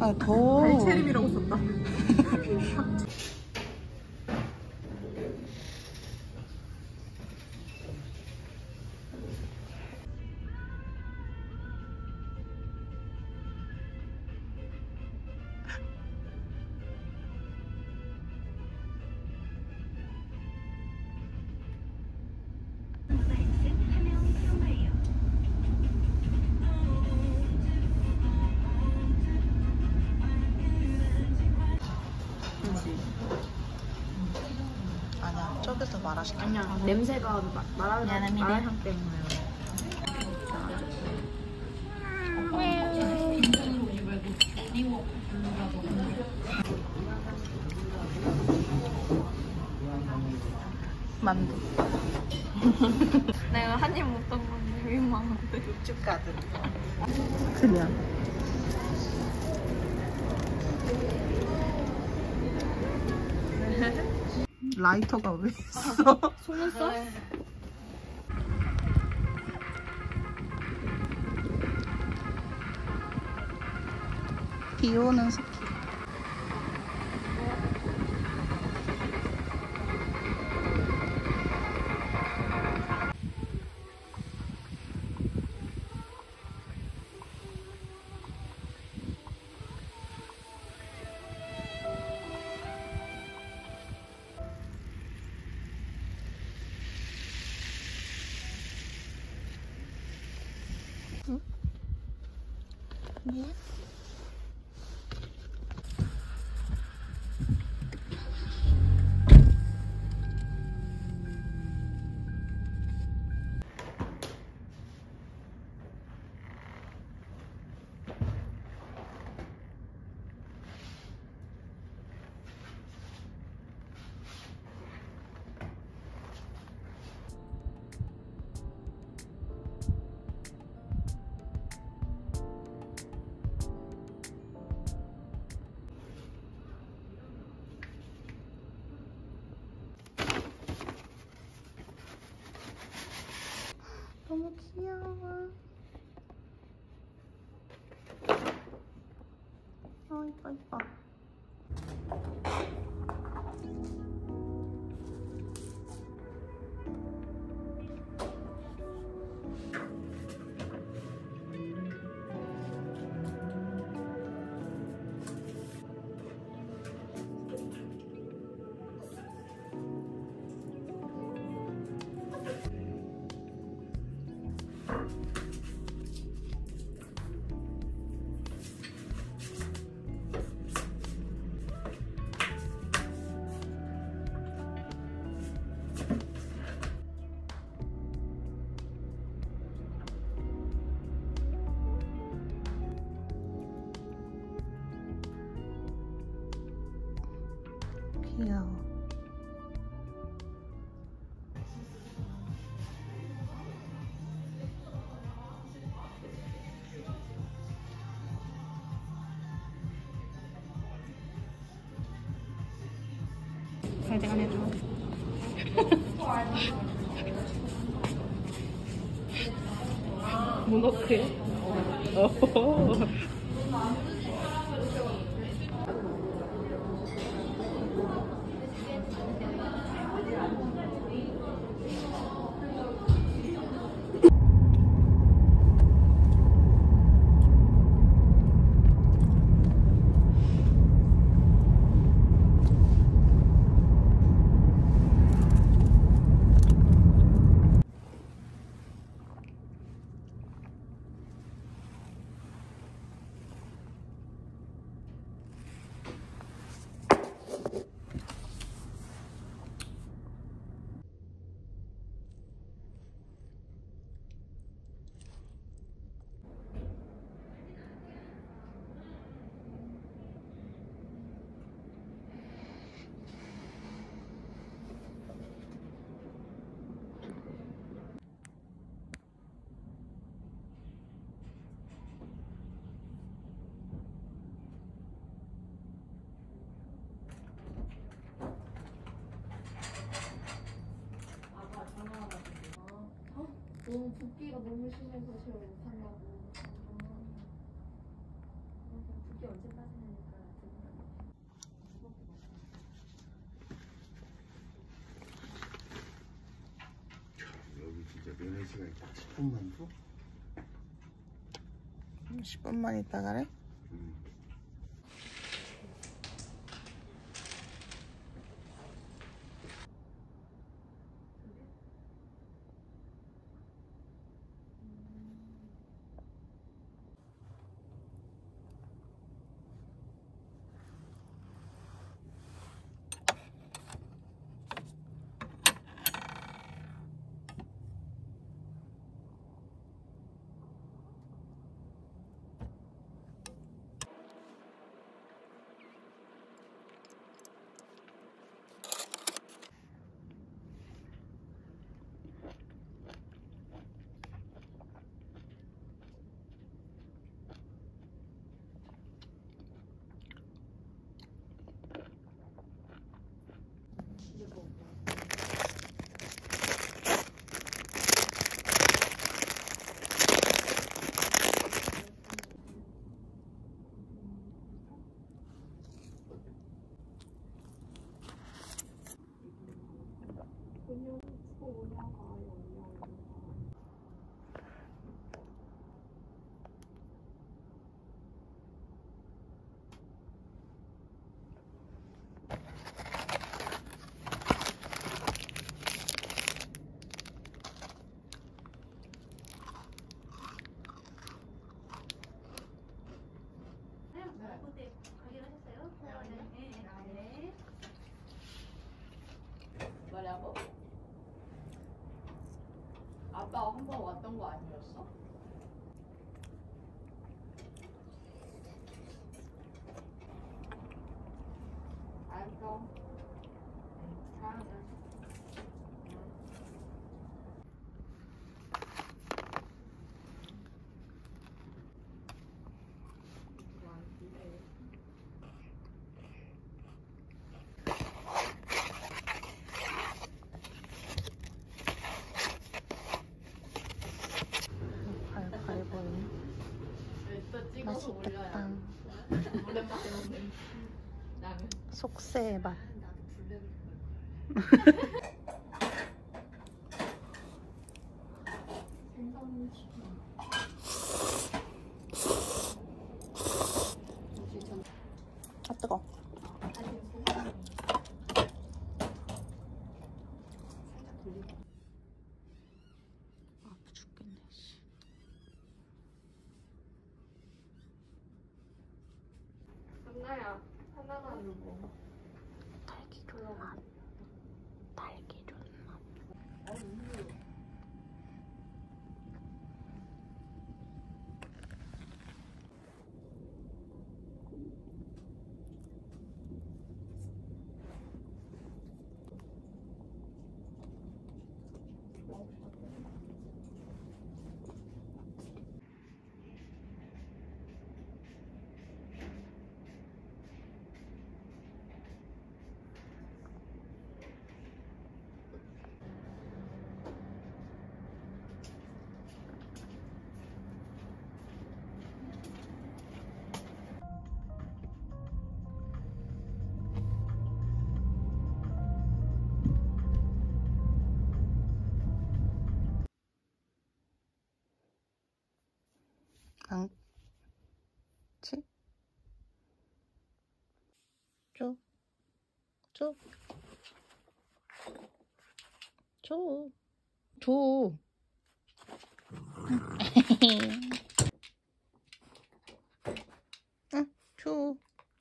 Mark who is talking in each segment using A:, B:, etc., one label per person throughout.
A: 아, 더워.
B: 발체림이라고 썼다.
A: 아니야, 저기서 말하시켜.
B: 아니야, 냄새가 마라향 때문에.
A: 만두.
C: 내가 한 입 먹던 건데 민망한데.
A: 육즙 가득.
B: 그냥.
A: 라이터가 왜 있어?
C: 손을 써?
A: 비 오는 스키. 응? 뭐야? 너무 귀여워. 이뻐, 이뻐. 귀여워.
B: 잘 대관해줘. 모노크요?
C: 너무 붓기가 너무 심해서 제가 못한다고. 붓기 언제 빠지냐?
D: 시간이 딱 10분만 줘?
A: 10분만 있다 가래?
C: 뭐라고? 아빠 한 번 왔던 거 아니었어? 알았어. 사랑해.
A: 가위바위보.
C: 또 찍어서
A: 맛있겠다.
C: 올려야 오랜만에 먹는 라면.
A: 속세 맛.
C: 나도 블랙 생선 치킨.
A: 아 뜨거. 아프 죽겠네. 씨.
C: 한나야 하나만 누구?
A: 딸기 존맛. 딸기 존맛. 치? 줘. 줘. 줘. 줘. 응, 줘.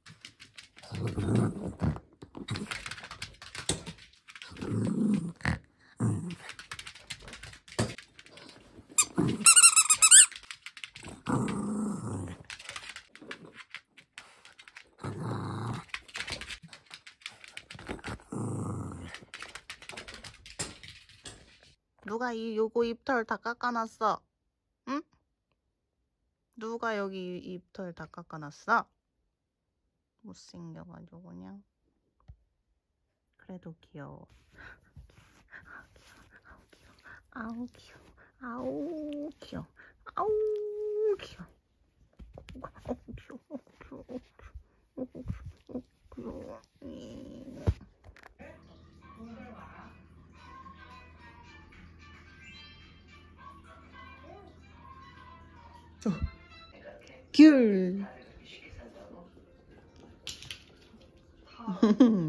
A: 누가 요거 입털 다 깎아놨어? 응? 누가 여기 입털 다 깎아놨어? 못생겨가지고 그냥. 그래도 귀여워. 아우 귀여워. 아우 귀여워. 아우 귀여워. 아우 귀여워. 귀여워. 귤.